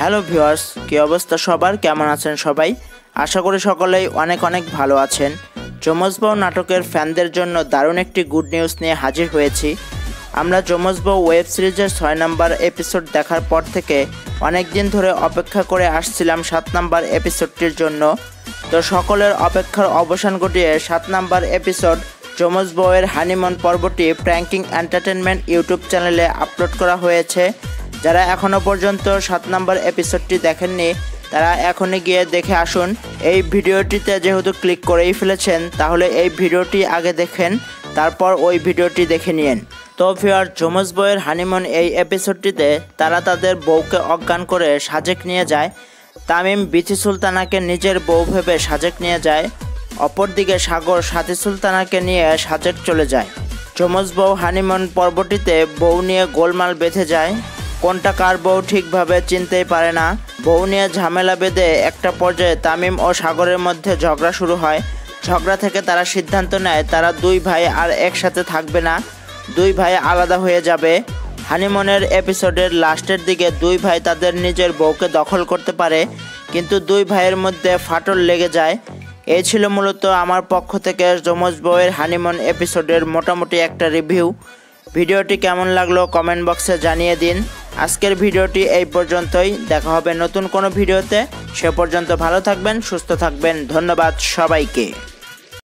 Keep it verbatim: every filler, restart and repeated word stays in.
Hello viewers, কি অবস্থা সবার? কেমন আছেন সবাই? আশা করি সকলেই অনেক অনেক ভালো আছেন। যমজ বউ নাটকের ফ্যানদের জন্য দারুণ একটি গুড নিউজ নিয়ে হাজির হয়েছি। আমরা যমজ বউ ওয়েব সিরিজের ছয় নম্বর এপিসোড দেখার পর থেকে অনেক দিন ধরে অপেক্ষা করে আসছিলাম সাত নম্বর এপিসোডটির জন্য। তো সকলের অপেক্ষার অবসান ঘটিয়ে সাত নম্বর এপিসোড যমজ বউয়ের হানিমুন পর্বটি প্র্যাঙ্কিং এন্টারটেনমেন্ট ইউটিউব চ্যানেলে আপলোড করা হয়েছে। যারা এখনও পর্যন্ত সাত নম্বর এপিসোডটি দেখেননি তারা এখনই গিয়ে দেখে আসুন। এই ভিডিওটিতে যেহেতু ক্লিক করেই ফেলেছেন তাহলে এই ভিডিওটি আগে দেখেন, তারপর ওই ভিডিওটি দেখে নিন। তো ভিউয়ার, যমজ বউয়ের হানিমুন এই এপিসোডটিতে তারা তাদের বউকে অজ্ঞান করে সাজেক নিয়ে যায়। তামিম বিচি সুলতানাকে নিজের বউ ভেবে সাজেক নিয়ে যায়, অপরদিকে সাগর সাথী সুলতানাকে নিয়ে সাজেক চলে যায়। যমজ বউ হানিমুন পর্বটিতে বউ নিয়ে গোলমাল বেঁধে যায়, কোনটা কার বউ ঠিকভাবে চিনতেই পারে না। বউ নিয়ে ঝামেলা বেঁধে একটা পর্যায়ে তামিম ও সাগরের মধ্যে ঝগড়া শুরু হয়। ঝগড়া থেকে তারা সিদ্ধান্ত নেয় তারা দুই ভাই আর একসাথে থাকবে না, দুই ভাই আলাদা হয়ে যাবে। হানিমুনের এপিসোডের লাস্টের দিকে দুই ভাই তাদের নিজের বউকে দখল করতে পারে, কিন্তু দুই ভাইয়ের মধ্যে ফাটল লেগে যায়। এই ছিল মূলত আমার পক্ষ থেকে যমজ বউয়ের হানিমুন এপিসোডের মোটামুটি একটা রিভিউ। ভিডিওটি কেমন লাগলো কমেন্ট বক্সে জানিয়ে দিন। আজকের ভিডিওটি এই পর্যন্তই, দেখা হবে নতুন কোনো ভিডিওতে। সে পর্যন্ত ভালো থাকবেন, সুস্থ থাকবেন। ধন্যবাদ সবাইকে।